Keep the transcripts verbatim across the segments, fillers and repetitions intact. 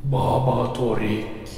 Baba Torik.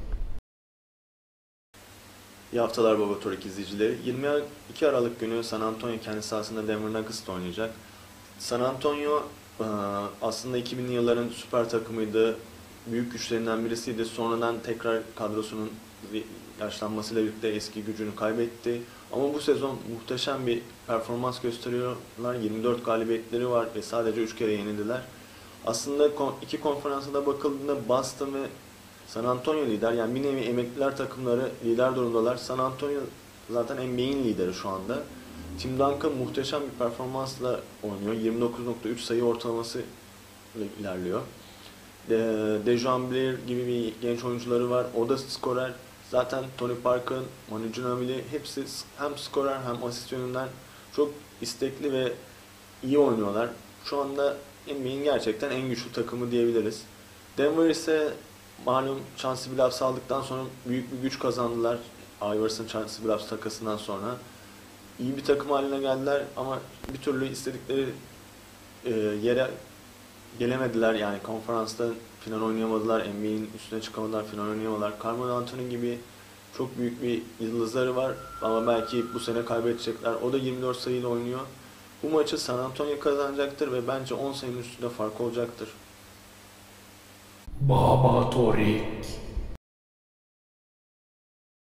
İyi haftalar Baba Torik izleyicileri. yirmi iki Aralık günü San Antonio kendi sahasında Denver Nuggets'ta oynayacak. San Antonio e, aslında iki binli yılların süper takımıydı. Büyük güçlerinden birisiydi. Sonradan tekrar kadrosunun yaşlanmasıyla birlikte eski gücünü kaybetti. Ama bu sezon muhteşem bir performans gösteriyorlar. yirmi dört galibiyetleri var ve sadece üç kere yenildiler. Aslında iki konferansa da bakıldığında Boston ve San Antonio lider. Yani bir nevi emekliler takımları lider durumdalar. San Antonio zaten N B A'in lideri şu anda. Tim Duncan muhteşem bir performansla oynuyor. yirmi dokuz nokta üç sayı ortalaması ile ilerliyor. De, Dejounte Blair gibi bir genç oyuncuları var. O da skorer. Zaten Tony Parker, Manu Ginobili hepsi hem skorer hem asist yönünden çok istekli ve iyi oynuyorlar. Şu anda N B A'in gerçekten en güçlü takımı diyebiliriz. Denver ise malum Chauncey Billups aldıktan sonra büyük bir güç kazandılar. Iverson Chauncey Billups takasından sonra. İyi bir takım haline geldiler ama bir türlü istedikleri e, yere gelemediler. Yani konferansta final oynayamadılar. N B A'in üstüne çıkamadılar, final oynayamadılar. Carmelo Anthony gibi çok büyük bir yıldızları var ama belki bu sene kaybedecekler. O da yirmi dört sayıyla oynuyor. Bu maçı San Antonio kazanacaktır ve bence on sayının üstünde fark olacaktır. Baba Torik.